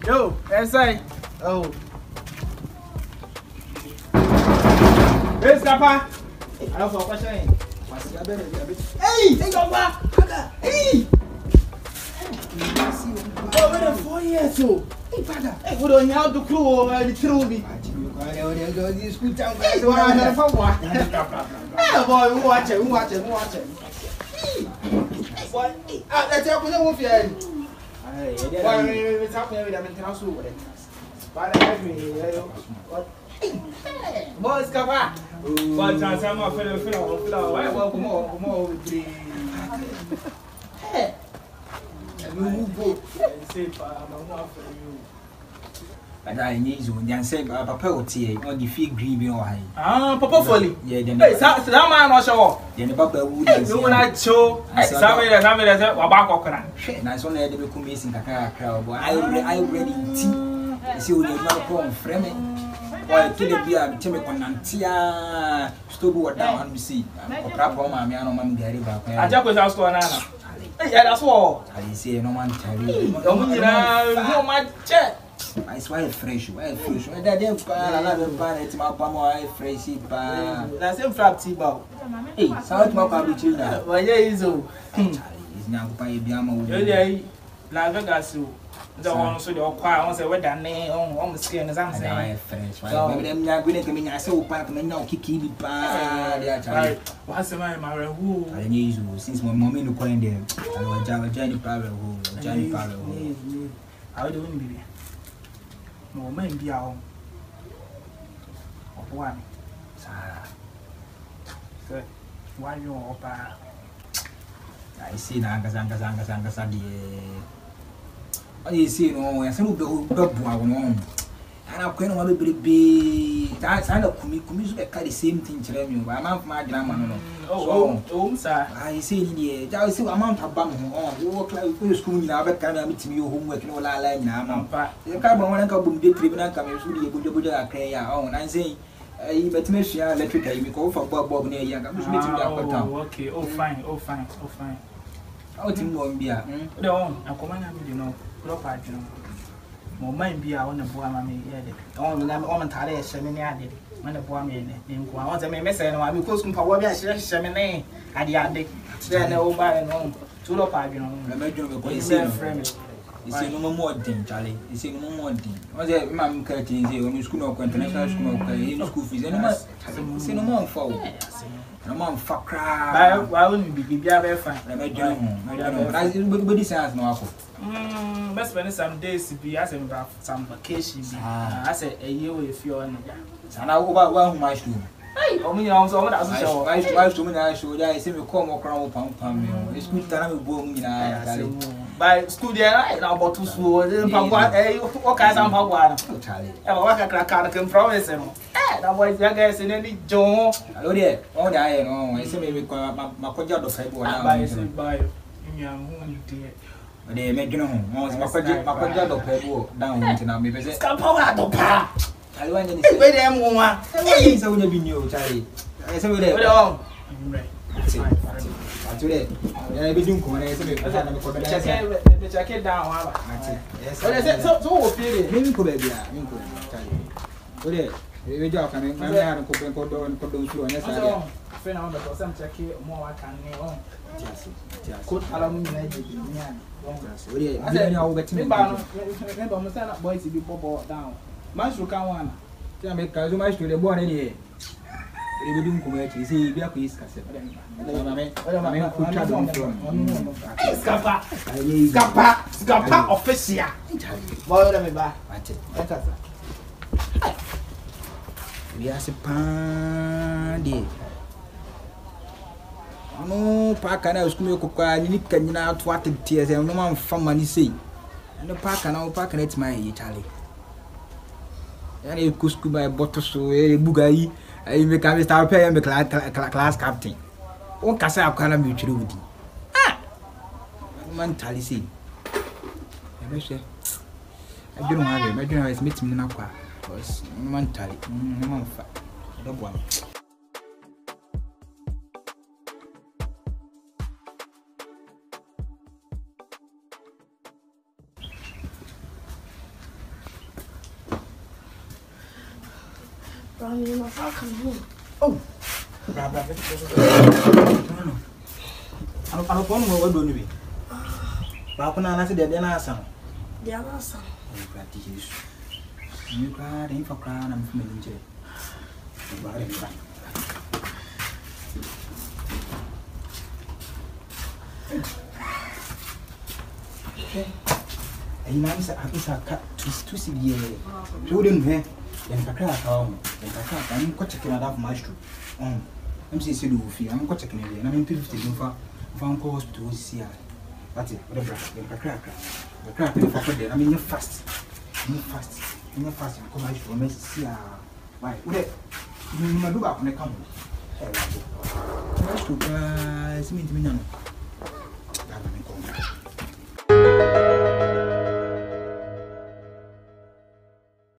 Yo, that's right. Oh. Where's Papa? I don't know what I'm saying. Hey! Hey, Papa! Hey! Oh, we're 4 years old. Hey, Papa. Hey, we don't have to clue the truth. Hey, boy, who watch it? Hey, boy. Let's help with the why it's happening with them in house over it. But I boys, come back. One time, I'm not feeling. Why, welcome on, Hey, and you go and say, I'm not for you. But I need you, and say, Papa, or the fig green or high. Ah, Papa Folly. Yeah, then that man was show. Then the Papa would not show. Somebody that's a coconut. And I saw the commission in the crowd. I already see what you're not calling Fremen. Why, kill a beer, Timmy Conantia, Stobu down and see. Proper mammy, and Mamma Gary back. I just was out to an hour. Yeah, that's all. I say, no man, Terry. No man, check. I swear fresh. That damn car, another planet, my palm, fresh. That's him flap T-bow. Hey, South Mocka, why, yeah, is all. He's now by Biamo. Las Vegas, the one so the choir wants a weather name on the skin as I'm saying. Fresh. Maybe I'm not going to come in. I saw Papa now kicking the what's the man, my who? I need you since my mommy no calling them. I was Johnny Parlour. How do you be? No man be out of one. Sir, why you up? I see Nanga. I see no, and some of the and I'm going to be that's kind of commission the same thing to them. I'm not my grandma. Oh, sir. I see the I see amount of bum on you work like school now, but can I meet you homework no line now? The carbon one couple did tribunal come through the Buddha Cray on. I say, but Miss Electric, you go for Bob near Young. Okay, oh, fine. I think won't be a no, I command you know, proper, you know. My be I want to boy, mammy, yeah. On the momentary seminary, when the boy made him go on. I may mess and I will post some power seminary at the attic. Then no by and home to the park, you know. The friend. You see no more thing, Charlie. You see no more thing. Was it Mam Curtin, when school of international school fees, and see no more for. No man fuck crap. Why wouldn't be very fine? I made you everybody says no. Best spend some days to be as some vacation. I said a year if you're on the and I go back well, my school. Hey, only also what I show. I show me I show I see me come or crown pump. It's good time of boom in by school there, now about 2 schools, what kind of power? Charlie, I can promise him. That was your guys in any John. Hello there, all the I know. I see me my project of paper by but they make you home. My project of paper down into now. Maybe say, come out of pa. I want to say, them woman. Hey, so we be new, Charlie. I say, we're there. Today, I be doing corner. Check it down. So, maybe could be Charlie. We do coming. My man and cooking cordon through and yes, I friend on the person check it more. I can know. Could allow me to I said, I'll get me back. Remember, I'm stand up boys to be bubble down. Master can one. Tell me, because you might do the born anyway. We will do commercial. See, we are pleased. Scapa official. Boy, let me back. We are a pandy. No, Parker now is going to cry. You can out what the tears and no man from money say. And the Parker now, Parker, it's my Italy. And you could scoop by bottle so a boogai. I make a star pay and class captain. One Casa of Canada mutual with you. Ah, man, Tally see. I wish I don't have it. My dinner is meeting me now. Was mentally, no fat. The one. Brownie, my father come home. Oh, brother. I don't know what do you Papa, I said, then I saw. The other son. You cried in for crying, I'm from the jail. And now it's a cut to see the air. So then, then the crack home, and the crack, I'm quite checking out of my street. I'm saying, I'm quite checking it, and I'm in 50 for Uncle Hospital. See, that's it, whatever. The crack, I mean, you're fast. You're fast. You're fast. I'm coming from Messi. Why? What? You do back when I come. Let's go, guys. Meet me now.